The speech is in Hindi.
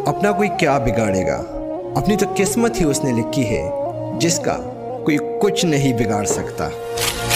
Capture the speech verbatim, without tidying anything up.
अपना कोई क्या बिगाड़ेगा, अपनी तो किस्मत ही उसने लिखी है जिसका कोई कुछ नहीं बिगाड़ सकता।